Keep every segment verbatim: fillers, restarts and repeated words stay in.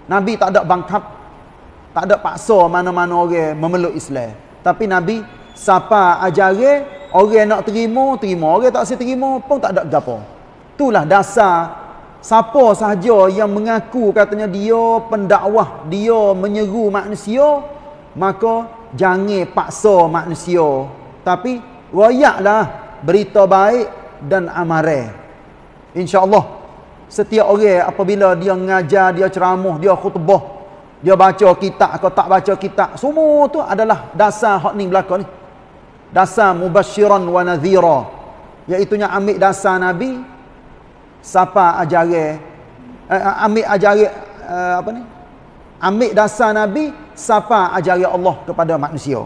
Nabi tak ada bangkap, tak ada paksa mana-mana orang memeluk Islam. Tapi Nabi siapa ajare, orang nak terima, terima. Orang tak si terima pun tak ada gapo. Itulah dasar siapa sahaja yang mengaku katanya dia pendakwah, dia menyeru manusia, maka jangan paksa manusia. Tapi royaklah berita baik dan amaran. InsyaAllah setiap orang apabila dia mengajar, dia ceramah, dia khutbah, dia baca kitab atau tak baca kitab, semua tu adalah dasar hak ni belaka ni. Dasar mubasyiran wa nadhira, iaitu ambil dasar Nabi, siapa ajare eh, ambil ajare eh, apa ni? Ambil dasar Nabi, siapa ajare Allah kepada manusia.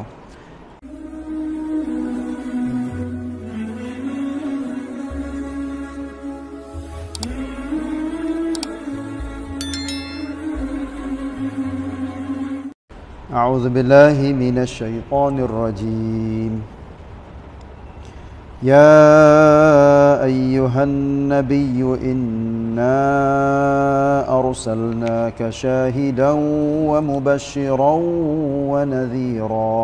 أعوذ بالله من الشيطان الرجيم يا أيها النبي إنا أرسلناك شاهدا ومبشرا ونذيرا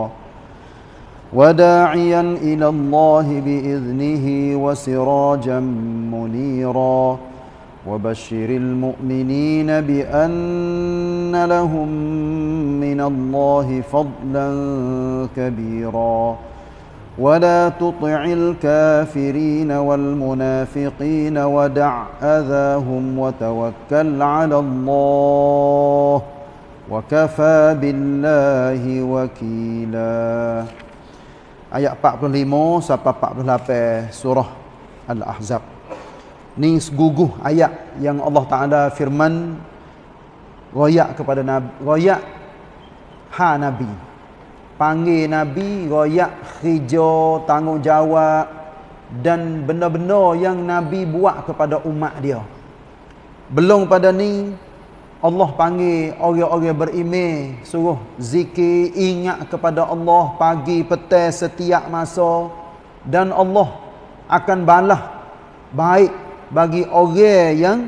وداعيا إلى الله بإذنه وسراجا منيرا وبشر المؤمنين بأن لهم من الله فضلا كبيرا ولا تطع الكافرين والمنافقين ودع أذاهم وتوكل على الله وكفى بالله وكيلا. Ayat empat puluh lima sampai empat puluh lapan surah Al-Ahzab. Ni seguguh ayat yang Allah Ta'ala firman royak kepada Nabi, royak ha Nabi, panggil Nabi, royak khija, tanggungjawab dan benda-benda yang Nabi buat kepada umat dia. Belum pada ni Allah panggil orang-orang beriman, suruh zikir, ingat kepada Allah pagi petang setiap masa, dan Allah akan balas baik bagi orang yang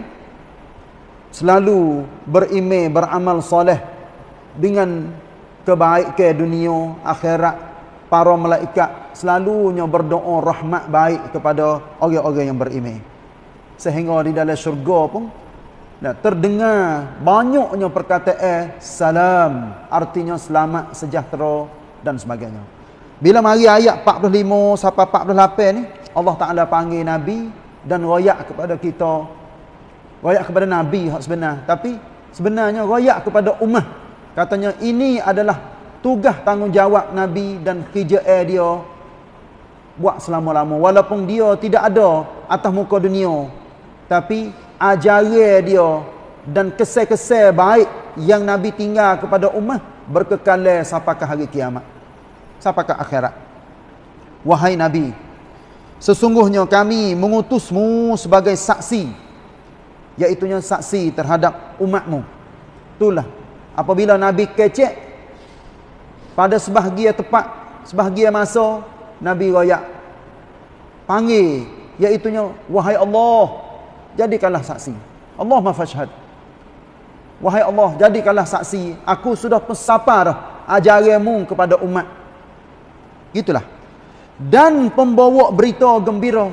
selalu beriman, beramal soleh dengan kebaikan dunia akhirat. Para malaikat selalunya berdoa rahmat baik kepada orang-orang yang beriman, sehingga di dalam syurga pun nah, terdengar banyaknya perkataan salam, artinya selamat, sejahtera dan sebagainya. Bila mari ayat empat puluh lima sampai empat puluh lapan ni, Allah Ta'ala panggil Nabi dan royak kepada kita, royak kepada Nabi hak sebenar, tapi sebenarnya royak kepada ummah. Katanya ini adalah tugas tanggungjawab Nabi dan kerja dia buat selama-lama, walaupun dia tidak ada atas muka dunia, tapi ajaran dia dan kesan-kesan baik yang Nabi tinggal kepada ummah berkekalan sampai ke hari kiamat, sampai ke akhirat. Wahai Nabi, sesungguhnya kami mengutusmu sebagai saksi, iaitunya saksi terhadap umatmu. Itulah apabila Nabi kecek pada sebahagian tepat, sebahagian masa, Nabi royak panggil, iaitunya wahai Allah, jadikanlah saksi. Allahumma fashhad. Wahai Allah, jadikanlah saksi, aku sudah pesapar ajaranmu kepada umat. Gitulah. Dan pembawa berita gembira.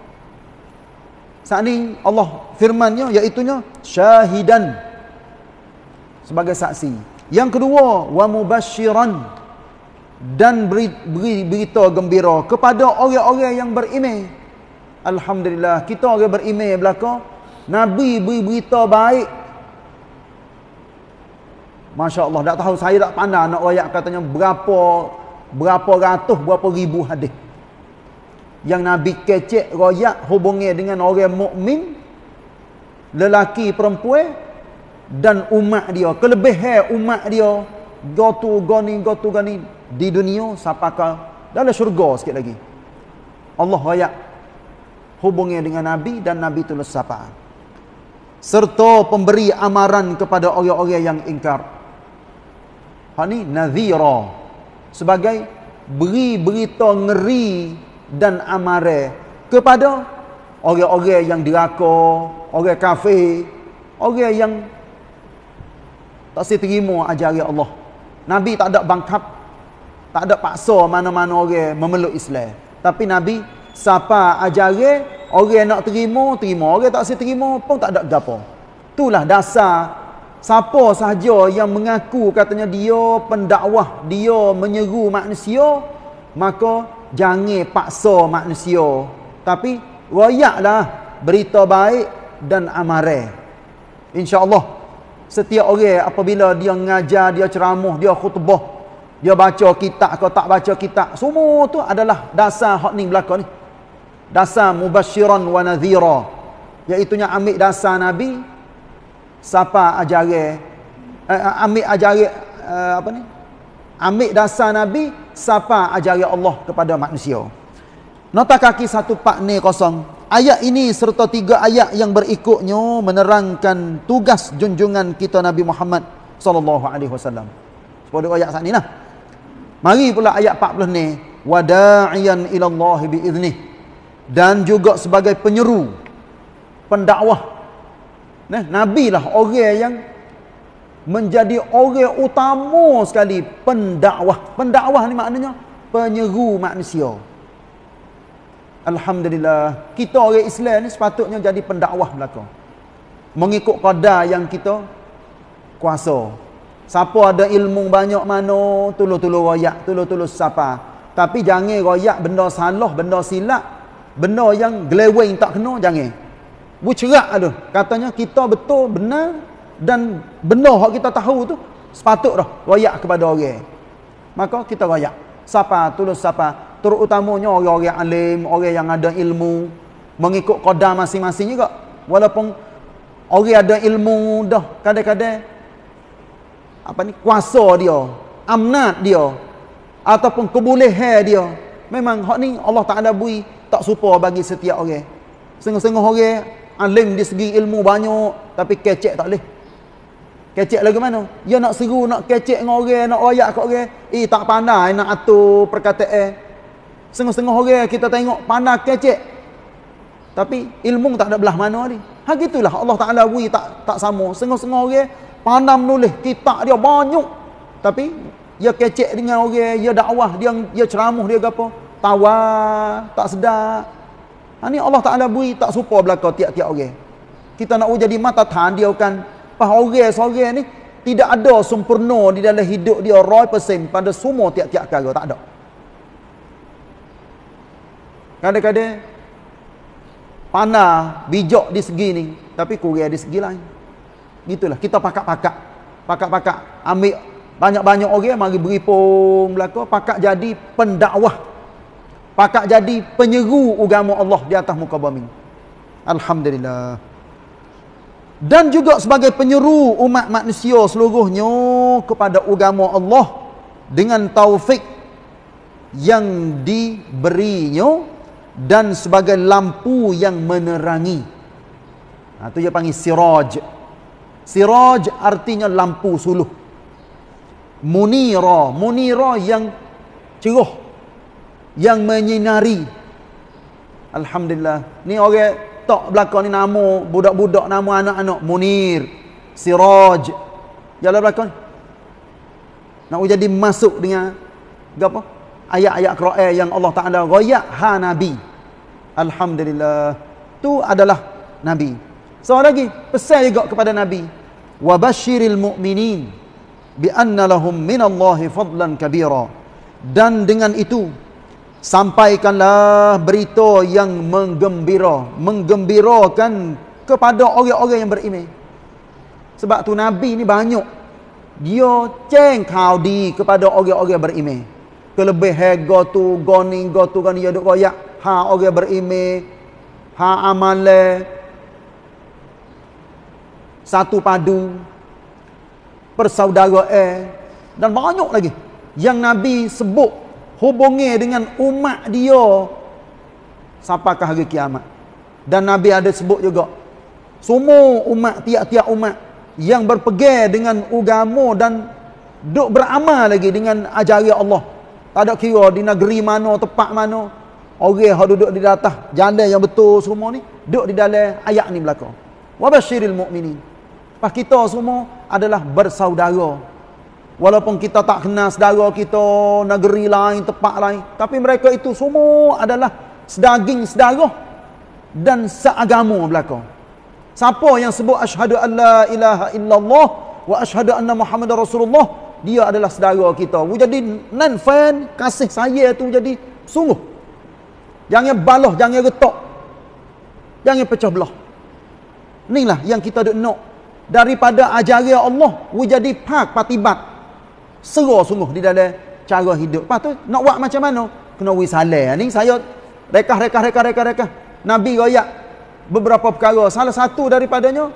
Saat ini Allah firmannya, iaitunya syahidan, sebagai saksi. Yang kedua, wa mubasyiran, dan beri, beri berita gembira kepada orang-orang yang beriman. Alhamdulillah, kita orang beriman belaka, Nabi beri berita baik. Masya Allah, tak tahu, saya tak pandai nak royak katanya berapa berapa ratus, berapa ribu hadis yang Nabi kecek royak hubungnya dengan orang mukmin, lelaki perempuan dan umat dia, kelebihan umat dia, gotu goni gotu goni di dunia sampai ke dalam syurga sikit lagi. Allah royak hubungnya dengan Nabi dan Nabi tulis sapa, serta pemberi amaran kepada orang-orang yang ingkar. Hak ni nadhira, sebagai beri berita ngeri dan amaran kepada orang-orang yang diraka, orang kafir, orang yang tak si terima ajaran Allah. Nabi tak ada bangkap, tak ada paksa mana-mana orang memeluk Islam. Tapi Nabi siapa ajaran, orang nak terima, terima. Orang tak si terima pun tak ada gapo. Itulah dasar siapa sahaja yang mengaku katanya dia pendakwah, dia menyeru manusia, maka jangan paksa manusia. Tapi royaklah berita baik dan amaran. InsyaAllah setiap orang apabila dia mengajar, dia ceramah, dia khutbah, dia baca kitab atau tak baca kitab, semua tu adalah dasar hak ni belaka ni. Dasar mubasyiran wa nadhira, iaitu nya ambil dasar Nabi, siapa ajaran eh, ambil ajaran eh, apa ni? Ambil dasar Nabi, siapa ajaran Allah kepada manusia. Nota kaki satu empat kosong. Ayat ini serta tiga ayat yang berikutnya menerangkan tugas junjungan kita Nabi Muhammad sallallahu alaihi wasallam. Sepuluh ayat saat ni lah. Mari pula ayat empat puluh ni, wada'iyan ila Allah biiznih, dan juga sebagai penyeru, pendakwah. Nah, Nabi lah orang yang menjadi orang utama sekali pendakwah. Pendakwah ni maknanya penyeru manusia. Alhamdulillah, kita orang Islam ni sepatutnya jadi pendakwah belaka. Mengikut qadar yang kita kuasa. Siapa ada ilmu banyak mana, tolong-tolong royak, tolong-tolong siapa. Tapi jangan royak benda salah, benda silap, benda yang geleweng tak kena, jangan. Bercerak ada. Katanya kita betul, benar, dan benda yang kita tahu tu sepatut dah royak kepada orang. Maka kita royak. Siapa, tolong siapa. Terutamanya orang-orang alim, orang yang ada ilmu, mengikut qadar masing-masing juga. Walaupun orang ada ilmu dah, kadang-kadang apa ni, kuasa dia, amnat dia, ataupun kebolehan dia, memang hak ni Allah Ta'ala beri tak serupa bagi setiap orang. Setengah-setengah orang alim di segi ilmu banyak, tapi kecek tak boleh. Kecek lagi mana? Dia nak seru, nak kecek dengan orang, nak royak kat orang, eh tak pandai nak atur perkataan. Setengah-setengah orang kita tengok pandai kecek, tapi ilmu tak ada belah mana ni. Ha gitulah Allah Ta'ala beri tak tak sama. Setengah-setengah orang pandai menulis kitab dia banyak, tapi dia kecek dengan orang, dia dakwah, dia dia ceramah, dia apa? Tawar, tak sedar. Ha ni Allah Ta'ala beri tak serupa belaka tiap-tiap orang. Kita nak jadi mata tan dia kan. Pas orang seorang ni tidak ada sempurna di dalam hidup dia seratus peratus pada semua tiap-tiap perkara, tak ada. Kadang-kadang panah bijak di segi ni, tapi kurang di segi lain. Gitulah, kita pakak-pakak. Pakak-pakak ambil banyak-banyak orang mari beripung belaka, pakak jadi pendakwah. Pakak jadi penyeru agama Allah di atas muka bumi. Alhamdulillah. Dan juga sebagai penyeru umat manusia seluruhnya kepada agama Allah dengan taufik yang diberinya, dan sebagai lampu yang menerangi. Nah, itu dia panggil siraj. Siraj artinya lampu suluh. Munira, munira yang cerah, yang menyinari. Alhamdulillah. Ni orang tak belakang ni nama budak-budak, nama anak-anak Munir, Siraj. Jalan belakang. Nak jadi masuk dengan apa? Ayat-ayat Quran yang Allah Ta'ala royak ha Nabi. Alhamdulillah. Tu adalah Nabi. So lagi pesan juga kepada Nabi, wa basyiril mu'minin bi anna lahum minallahi fadlan kabira. Dan dengan itu sampaikanlah berita yang menggembira, menggembirakan kepada orang-orang yang beriman. Sebab tu Nabi ni banyak dia ceng kau di kepada orang-orang beriman. Kelebihan go tu, goni, go tu, goni, dia duk royak. Ha orang berimeh, ha amale, satu padu, persaudaraan, dan banyak lagi yang Nabi sebut hubungi dengan umat dia sampakah hari kiamat. Dan Nabi ada sebut juga semua umat, tiap-tiap umat yang berpegang dengan agama dan duk beramal lagi dengan ajaran Allah. Tak ada kira di negeri mana, tempat mana, orang yang duduk di atas jalan yang betul semua ni, duduk di dalam ayat ni belakang. Wa basyiril mu'minin. Pas kita semua adalah bersaudara. Walaupun kita tak kenal saudara kita, negeri lain, tempat lain, tapi mereka itu semua adalah sedaging saudara dan seagama belaka. Siapa yang sebut asyhadu an la ilaha illallah wa asyhadu anna Muhammadar Rasulullah, dia adalah saudara kita. Jadi nan fan kasih saya tu jadi sungguh. Jangan balah, jangan retak. Jangan pecah belah. Inilah yang kita duk nak daripada ajaran Allah, we jadi pak patibat. Serah sungguh di dalam cara hidup. Lepas tu nak buat macam mana? Kena we salah. Ni saya rekah rekah rekah rekah rekah. Nabi royak beberapa perkara. Salah satu daripadanya,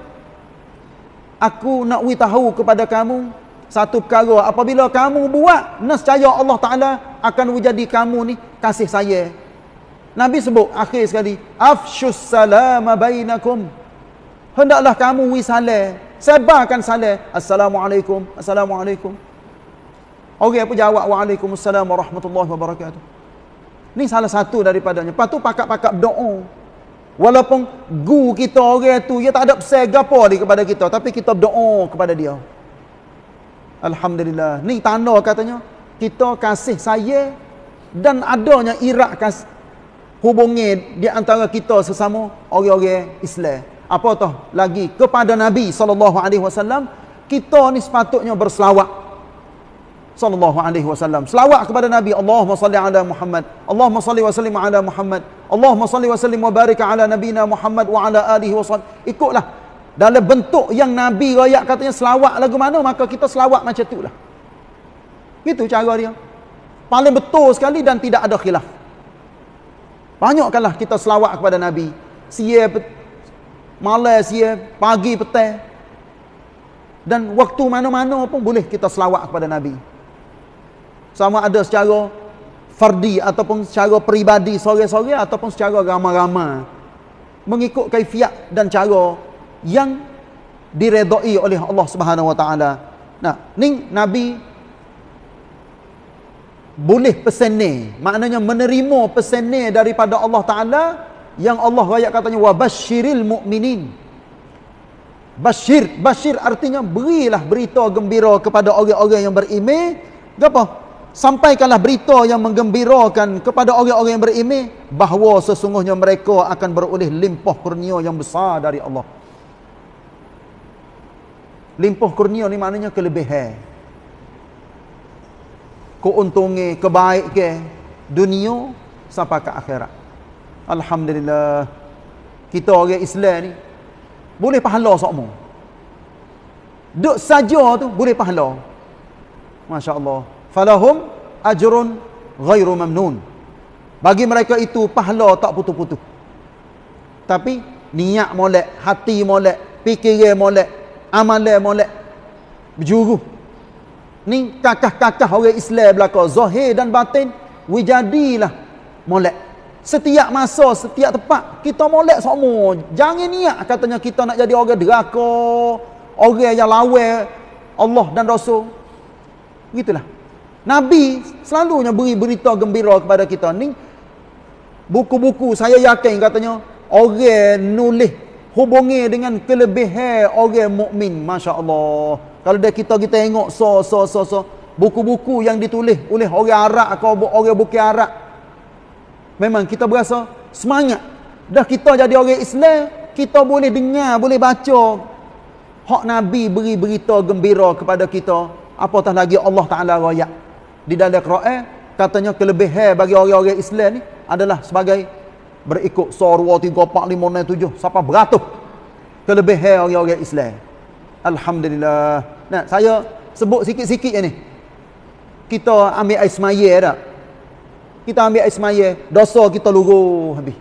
aku nak we tahu kepada kamu satu perkara, apabila kamu buat, nescaya Allah Taala akan jadi kamu ni kasih saya. Nabi sebut akhir sekali, afshus salama bainakum. Hendaklah kamu we salam, sebarkan salam. Assalamualaikum, assalamualaikum. Orang apa jawab waalaikumsalam warahmatullahi wabarakatuh. Ni salah satu daripadanya. Lepas tu pakak-pakak berdoa. Walaupun gu kita orang tu, dia tak ada pesan gapo dia kepada kita, tapi kita berdoa kepada dia. Alhamdulillah. Ni tanda katanya kita kasih saya dan adanya irak kas hubungi di antara kita sesama orang-orang Islam. Apa tah lagi kepada Nabi sallallahu alaihi wasallam, kita ni sepatutnya berselawat sallallahu alaihi wasallam. Selawat kepada Nabi, Allahumma salli ala Muhammad, Allahumma salli wa sallim ala Muhammad, Allahumma salli wa sallim wa barik ala nabina Muhammad wa ala alihi wa sallam. Ikutlah dalam bentuk yang Nabi royak katanya selawat lagu mana, maka kita selawat macam itulah. Itu cara dia. Paling betul sekali dan tidak ada khilaf. Banyakkanlah kita selawat kepada Nabi. Siap malam, siap pagi, petang. Dan waktu mana-mana pun boleh kita selawat kepada Nabi. Sama ada secara fardi ataupun secara peribadi sore-sore ataupun secara ramai-ramai, mengikut kaifiat dan cara yang diredai oleh Allah Subhanahu wa taala. Nah, ni Nabi boleh pesan ni, maknanya menerima pesan ni daripada Allah Taala yang Allah rakyat katanya wa basyiril mu'minin. Basyir, basyir artinya berilah berita gembira kepada orang-orang yang beriman. Apa? Sampaikanlah berita yang menggembirakan kepada orang-orang yang beriman bahawa sesungguhnya mereka akan beroleh limpah kurnia yang besar dari Allah. Limpah kurnia ni maknanya kelebihan, keuntungan, kebaikan dunia sampai ke akhirat. Alhamdulillah, kita orang Islam ni boleh pahala sokmo. Duk saja tu boleh pahala. Masya-Allah. Falahum ajrun ghairu mamnun. Bagi mereka itu pahala tak putus-putus. Tapi niat molek, hati molek, fikiran molek, amalan molek, berjuru. Ni kakah-kakah orang Islam belaka, zahir dan batin, wijadilah molek. Setiap masa, setiap tempat kita molek semua. Jangan niat katanya kita nak jadi orang deraka, orang yang lawan Allah dan Rasul. Begitulah. Nabi selalunya beri berita gembira kepada kita. Ni buku-buku saya yakin katanya orang nulis hubungi dengan kelebihan orang mukmin. Masya-Allah. Kalau dah kita kita tengok so so so so buku-buku yang ditulis oleh orang Arab atau orang bukan Arab, memang kita berasa semangat. Dah kita jadi orang Islam, kita boleh dengar, boleh baca hak Nabi beri berita gembira kepada kita. Apatah lagi Allah Taala royak di dalam Quran katanya kelebihan bagi orang-orang Islam ni adalah sebagai berikut so dua tiga empat lima enam tujuh sampai beratus kelebihan orang-orang Islam. Alhamdulillah. Nah, saya sebut sikit-sikit ni. Kita ambil air semaya dah. Kita ambil air semaya, dosa kita luruh habis.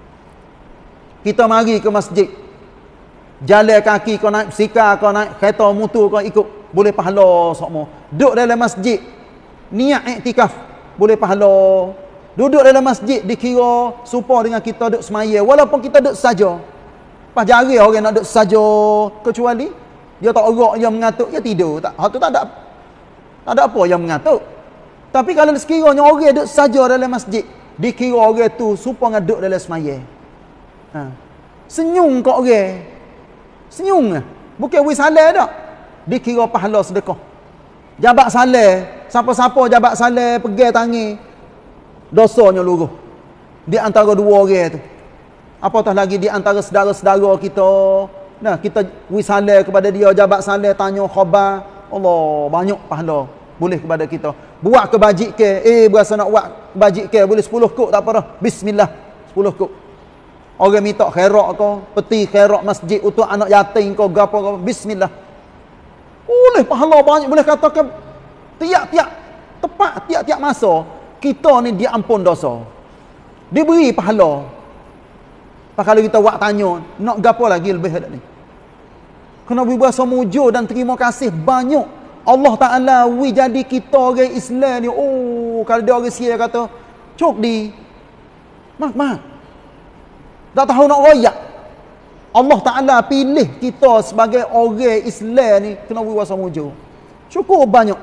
Kita mari ke masjid, jalan kaki kau naik basikal, kau naik kereta motor, kau ikut, boleh pahala semua. Duduk dalam masjid, niat iktikaf, boleh pahala. Duduk dalam masjid dikira serupa dengan kita duduk semaya, walaupun kita duduk saja. Pas jari orang nak duduk saja, kecuali dia tak orang yang mengatuk, dia tidur. Tak, hak tu tak ada tak ada apa yang mengatuk. Tapi kalau sekiranya orang duduk saja dalam masjid, dikira orang tu serupa dengan duduk dalam semaya. Ha. Senyum kat orang. Senyum lah. Bukan wis halal dak. dikira pahala sedekah. Jabat saleh, siapa-siapa jabat saleh pegang tangi, dosanya luruh. Di antara dua orang tu. Apatah lagi di antara saudara-saudara kita, nah kita wisale kepada dia, jabat saleh tanya khabar, Allah banyak pahala boleh kepada kita. Buat ke bajik ke, eh berasa nak buat bajik ke, boleh sepuluh kok tak apa dah. Bismillah, sepuluh kok. Orang minta khairat ke, peti khairat masjid untuk anak yatim ke, gapo ke, bismillah. Boleh pahala banyak, boleh katakan tiap-tiap tepat tiap-tiap masa kita ni diampun dosa. Diberi pahala. Pak kalau kita buat tanya, nak gapo lagi lebih dak ni? Kena berasa mujur dan terima kasih banyak. Allah Taala wi jadi kita orang Islam ni. Oh, kalau dia orang Sia kata, "Cok di." Mak mak. Tak tahu nak royak. Allah Taala pilih kita sebagai orang Islam ni kena berasa mujur. Syukur banyak.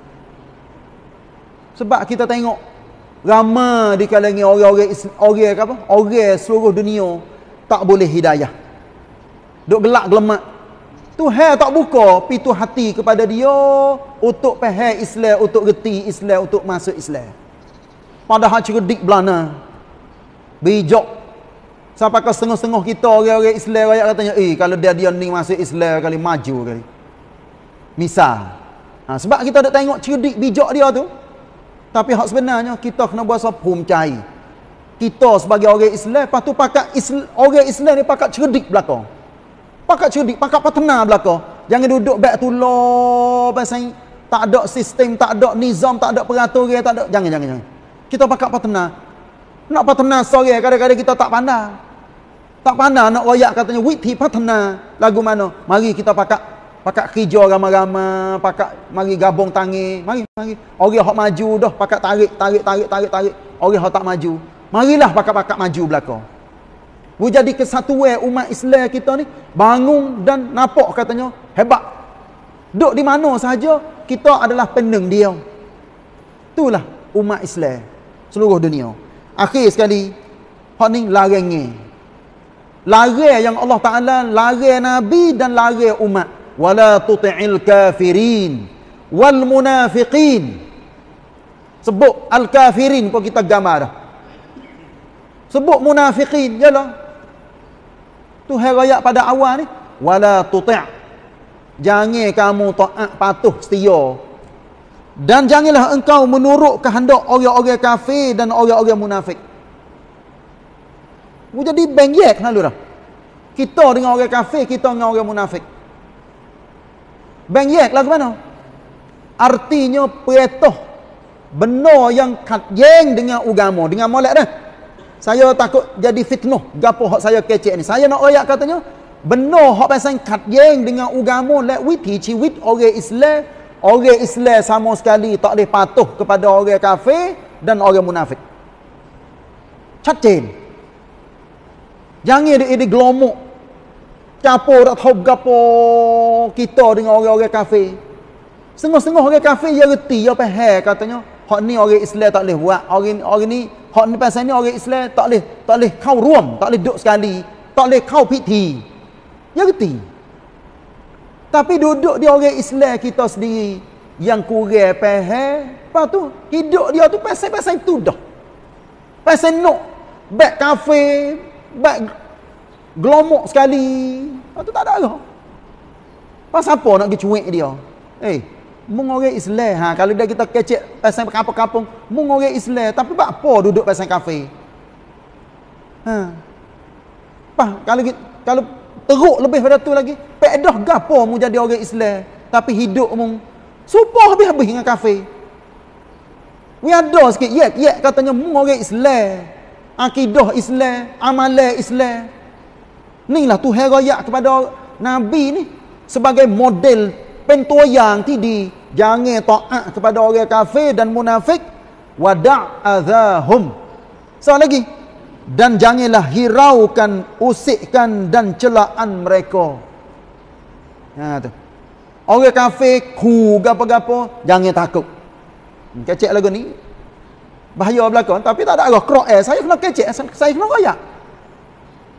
Sebab kita tengok ramai di kalangan orang-orang orang apa? Orang seluruh dunia tak boleh hidayah. Duk gelak gelemak. Tuhan tak buka pintu hati kepada dia untuk faham Islam, untuk reti Islam, untuk masuk Islam. Padahal cerdik belana. Bijak. Sampai ke setengah-setengah kita orang-orang Islam rakyat katanya, "Eh, kalau dia dia ni masuk Islam kali maju kali." Misal. Ha, sebab kita dak tengok cerdik bijak dia tu. Tapi hak sebenarnya kita kena berasa pumcai. Kita sebagai orang Islam, lepas tu pakat Islam, orang Islam ni pakat cerdik belakang. Pakat cerdik, pakat patena belakang. Jangan duduk back tular pasal tak ada sistem, tak ada nizam, tak ada peraturan, tak ada. Jangan jangan jangan. Kita pakat patena. Nak patena sore kadang-kadang kita tak pandai. Tak pandai nak royak katanya witi patena. Lagu mana? Mari kita pakat pakat kerja ramai-ramai, pakat mari gabung tangi, mari mari. Orang hak maju dah pakat tarik tarik tarik tarik tarik. Orang hak tak maju, marilah pakat-pakat maju belakang. Bu jadi kesatuan umat Islam kita ni bangun dan nampak katanya hebat. Duk di mana sahaja kita adalah peneng dia. Itulah umat Islam seluruh dunia. Akhir sekali hak ni larangnya. Larang yang Allah Taala larang Nabi dan larang umat. Wala tuti'il kafirin wal munafiqin. Sebut al-kafirin pun kita gambar dah. Sebut munafiqin jelah. Tu ayat pada awal ni, wala tuti'. Jangan kamu taat patuh setia. Dan janganlah engkau menurut kehendak orang-orang kafir dan orang-orang munafik. Jadi bengyek lalu dah. Kita dengan orang kafir, kita dengan orang munafik. Bengyek lagu mana? Artinya perintah benar yang katjeng dengan agama, dengan molek dah. Saya takut jadi fitnah gapo hak saya kecek ni. Saya nak royak katanya benar hak pasal katjeng dengan agama lek witi ciwit orang Islam, orang Islam sama sekali tak boleh patuh kepada orang kafir dan orang munafik. Catin. Jangan dia di gelomok. Campur tak tahu gapo kita dengan orang-orang kafir. Setengah-setengah orang kafir dia reti, dia faham katanya hak ni orang Islam tak boleh buat. Orang orang ni hak ni pasal ni orang Islam tak boleh tak boleh kau ruam, tak boleh duduk sekali, tak boleh kau piti. Dia reti. Tapi duduk dia orang Islam kita sendiri yang kurang faham, lepas tu hidup dia tu pasal-pasal tu dah. Pasal nak back kafe, back gelomok sekali. Lepas tu tak ada arah. Pasal apa nak pergi cuik dia? Eh, mung orang Islam, ha, kalau dia kita kecek pasal kampung-kampung, mung orang Islam, tapi buat apa duduk pasal kafe? Ha. Pah, kalau kalau teruk lebih pada tu lagi, pedah gapo mu jadi orang Islam, tapi hidup mung supah habis-habis dengan kafe. We ada sikit, yek, yek katanya mung orang Islam, akidah Islam, amalan Islam. Inilah Tuhan royak kepada Nabi ni sebagai model pentoyang tidi. Jangan taat kepada orang kafir dan munafik. Wada' adzahum. So lagi. Dan janganlah hiraukan, usikkan dan celaan mereka. Ha tu. Orang kafir ku gapo-gapo, jangan takut. Kecek lagu ni. Bahaya belakang tapi tak ada arah Quran. Saya kena kecek, saya kena royak.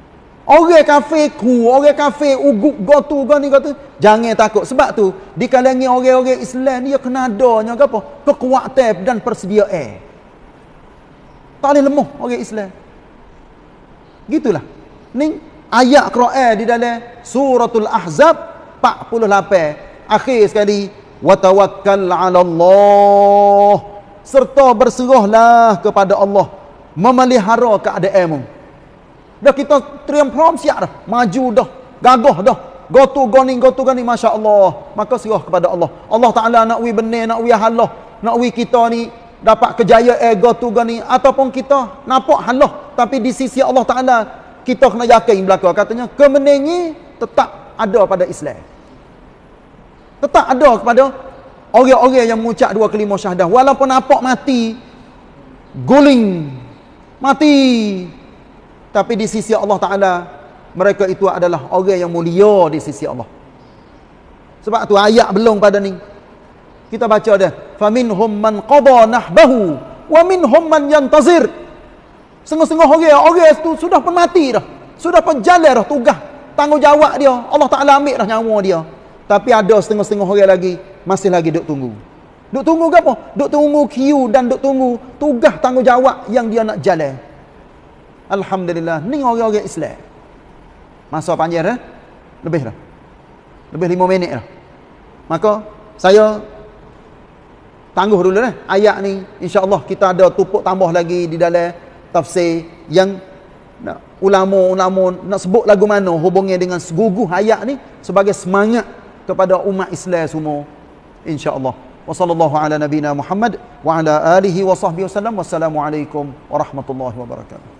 Orang kafir ku, orang kafir ugup gotu go ni gotu, jangan takut. Sebab tu di kalangan orang-orang Islam ni dia kena adanya apa? Kekuatan dan persediaan. Tak boleh lemah orang Islam. Gitulah. Ni ayat Quran di dalam suratul Ahzab empat puluh lapan. Akhir sekali, wa tawakkal 'ala Allah. Serta berserahlah kepada Allah, memelihara keadaanmu. Dah kita teriam prom siap dah, maju dah, gagah dah, go to goning go to goning, masya-Allah. Maka serah kepada Allah. Allah Taala nak wi benar, nak wi halah, nak wi kita ni dapat kejayaan eh, go to goning ataupun kita nampak halah, tapi di sisi Allah Taala kita kena yakin belaka. Katanya kemenangan tetap ada pada Islam. Tetap ada kepada orang-orang yang mengucap dua kalimah syahadah, walaupun nampak mati guling, mati, tapi di sisi Allah Ta'ala mereka itu adalah orang yang mulia di sisi Allah. Sebab tu ayat belum pada ni kita baca dah, faminhum man qada nahbahu wa minhum man yantazir. Setengah-setengah orang orang itu sudah pun mati dah, sudah pun jalan dah tugas tanggungjawab dia, Allah Ta'ala ambil dah nyawa dia. Tapi ada setengah-setengah orang lagi masih lagi duk tunggu. Duk tunggu ke apa? Duk tunggu queue dan duk tunggu tugas tanggungjawab yang dia nak jalan. Alhamdulillah, ni orang-orang Islam. Masa panjang dah, lebih dah. Lebih lima minit dah. Maka saya tangguh dulu dah ayat ni. Insya-Allah kita ada tupuk tambah lagi di dalam tafsir yang nak ulama-ulama nak sebut lagu mana hubungnya dengan seguguh ayat ni sebagai semangat kepada umat Islam semua. Insya-Allah. Wa sallallahu ala nabina Muhammad wa ala alihi wa sahbihi wasallam. Wassalamualaikum warahmatullahi wabarakatuh.